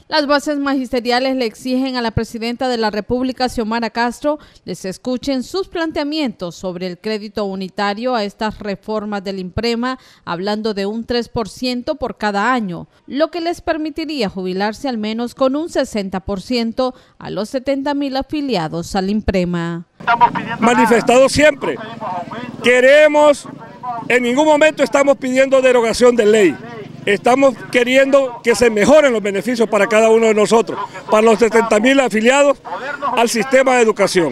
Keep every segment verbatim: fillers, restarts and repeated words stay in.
Las bases magisteriales le exigen a la presidenta de la República, Xiomara Castro, les escuchen sus planteamientos sobre el crédito unitario a estas reformas del INPREMA, hablando de un tres por ciento por cada año, lo que les permitiría jubilarse al menos con un sesenta por ciento a los setenta mil afiliados al INPREMA. Manifestado siempre, queremos, en ningún momento estamos pidiendo derogación de ley. Estamos queriendo que se mejoren los beneficios para cada uno de nosotros, para los setenta mil afiliados al sistema de educación.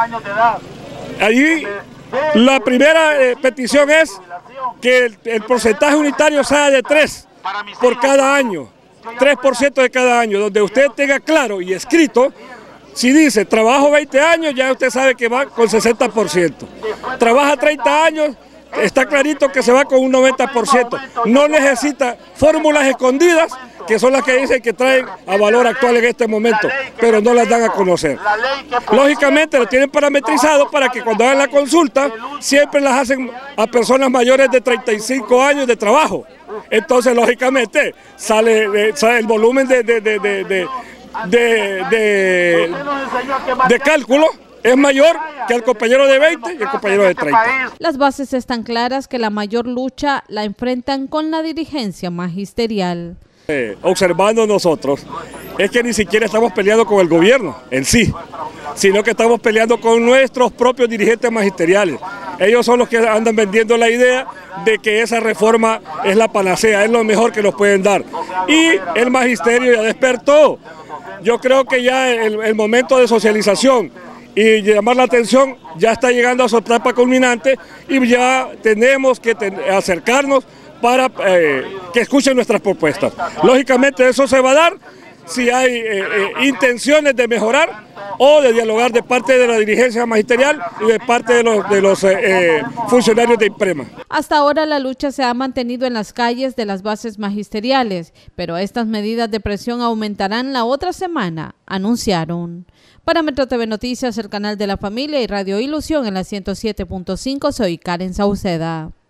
Allí la primera eh, petición es que el, el porcentaje unitario sea de tres por cada año, tres por ciento de cada año, donde usted tenga claro y escrito, si dice trabajo veinte años, ya usted sabe que va con sesenta por ciento. Trabaja treinta años, está clarito que se va con un noventa por ciento. No necesita fórmulas escondidas, que son las que dicen que traen a valor actual en este momento, pero no las dan a conocer. Lógicamente lo tienen parametrizado para que cuando hagan la consulta, siempre las hacen a personas mayores de treinta y cinco años de trabajo. Entonces, lógicamente, sale, sale el volumen de, de, de, de, de, de, de, de cálculo es mayor que el compañero de veinte y el compañero de treinta. Las bases están claras que la mayor lucha la enfrentan con la dirigencia magisterial. Eh, observando nosotros, es que ni siquiera estamos peleando con el gobierno en sí, sino que estamos peleando con nuestros propios dirigentes magisteriales. Ellos son los que andan vendiendo la idea de que esa reforma es la panacea, es lo mejor que nos pueden dar. Y el magisterio ya despertó. Yo creo que ya el, el momento de socialización y llamar la atención ya está llegando a su etapa culminante y ya tenemos que ten, acercarnos para eh, que escuchen nuestras propuestas. Lógicamente eso se va a dar si hay eh, eh, intenciones de mejorar o de dialogar de parte de la dirigencia magisterial y de parte de los, de los eh, eh, funcionarios de INPREMA. Hasta ahora la lucha se ha mantenido en las calles de las bases magisteriales, pero estas medidas de presión aumentarán la otra semana, anunciaron. Para Metro T V Noticias, el canal de la familia y Radio Ilusión en la ciento siete punto cinco, soy Karen Sauceda.